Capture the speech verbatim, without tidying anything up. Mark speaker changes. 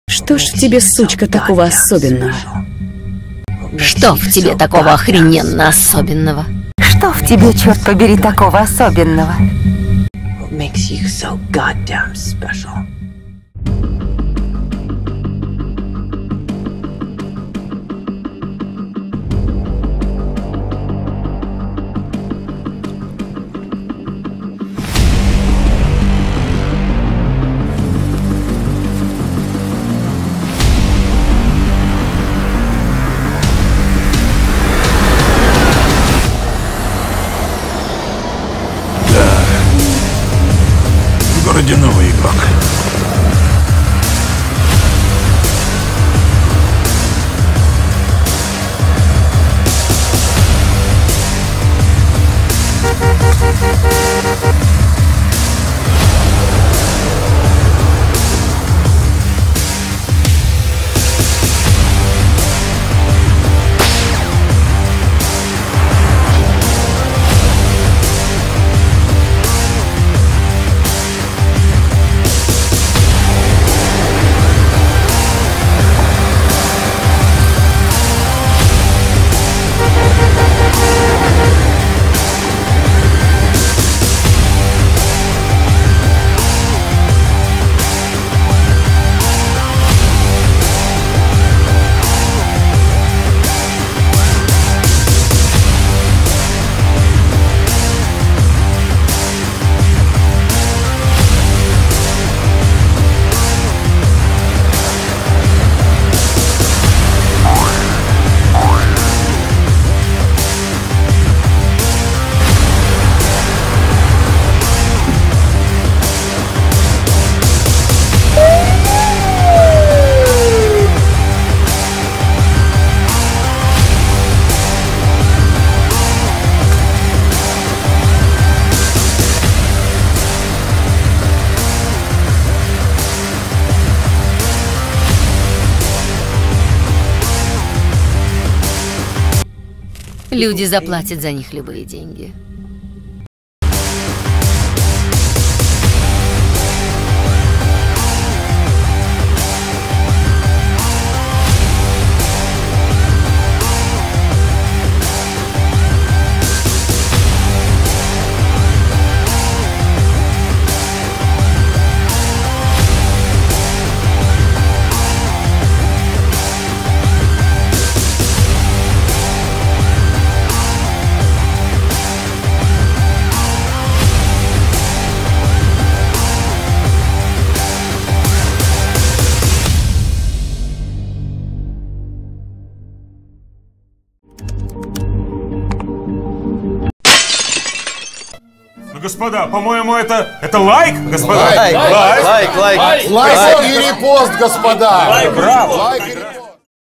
Speaker 1: Что ж в тебе, сучка, такого особенного?
Speaker 2: Что в тебе такого охрененно особенного?
Speaker 3: Что в тебе, черт побери, такого особенного?
Speaker 4: В городе новый игрок.
Speaker 2: Люди заплатят за них любые деньги.
Speaker 5: Господа, по-моему, это... это лайк, господа?
Speaker 6: Лайк, лайк, лайк, лайк, лайк,
Speaker 7: лайк и репост, господа!
Speaker 5: Лайк, браво!
Speaker 7: Лайк и репост.